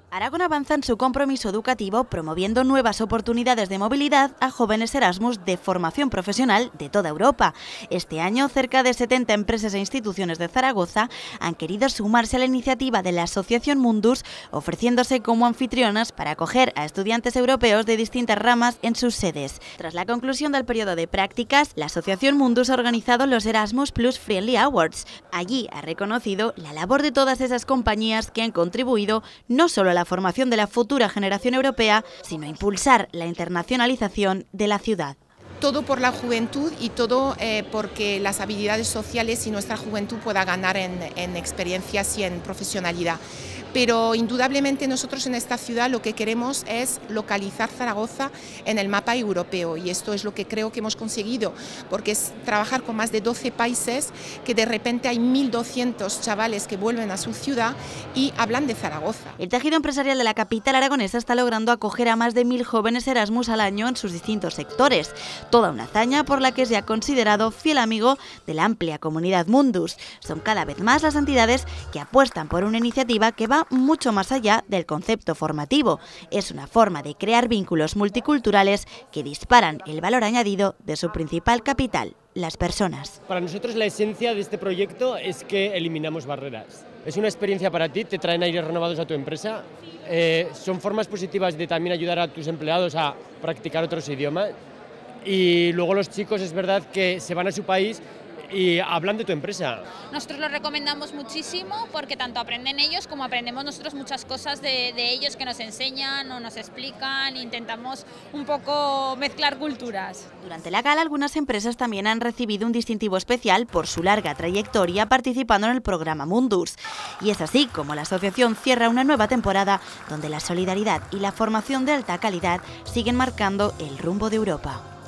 Aragón avanza en su compromiso educativo promoviendo nuevas oportunidades de movilidad a jóvenes Erasmus de formación profesional de toda Europa. Este año, cerca de 70 empresas e instituciones de Zaragoza han querido sumarse a la iniciativa de la Asociación Mundus, ofreciéndose como anfitrionas para acoger a estudiantes europeos de distintas ramas en sus sedes. Tras la conclusión del periodo de prácticas, la Asociación Mundus ha organizado los Erasmus Plus Friendly Awards. Allí ha reconocido la labor de todas esas compañías que han contribuido no solo a la formación de la futura generación europea, sino a impulsar la internacionalización de la ciudad. Todo por la juventud y todo porque las habilidades sociales y nuestra juventud pueda ganar en experiencias y en profesionalidad. Pero indudablemente nosotros en esta ciudad lo que queremos es localizar Zaragoza en el mapa europeo, y esto es lo que creo que hemos conseguido, porque es trabajar con más de 12 países, que de repente hay 1.200 chavales que vuelven a su ciudad y hablan de Zaragoza. El tejido empresarial de la capital aragonesa está logrando acoger a más de 1.000 jóvenes Erasmus al año en sus distintos sectores. Toda una hazaña por la que se ha considerado fiel amigo de la amplia comunidad Mundus. Son cada vez más las entidades que apuestan por una iniciativa que va mucho más allá del concepto formativo. Es una forma de crear vínculos multiculturales que disparan el valor añadido de su principal capital, las personas. Para nosotros la esencia de este proyecto es que eliminamos barreras. Es una experiencia para ti, te traen aires renovados a tu empresa, son formas positivas de también ayudar a tus empleados a practicar otros idiomas, y luego los chicos es verdad que se van a su país y hablan de tu empresa. Nosotros lo recomendamos muchísimo porque tanto aprenden ellos como aprendemos nosotros muchas cosas de ellos, que nos enseñan o nos explican. Intentamos un poco mezclar culturas. Durante la gala, algunas empresas también han recibido un distintivo especial por su larga trayectoria participando en el programa Mundus. Y es así como la asociación cierra una nueva temporada donde la solidaridad y la formación de alta calidad siguen marcando el rumbo de Europa.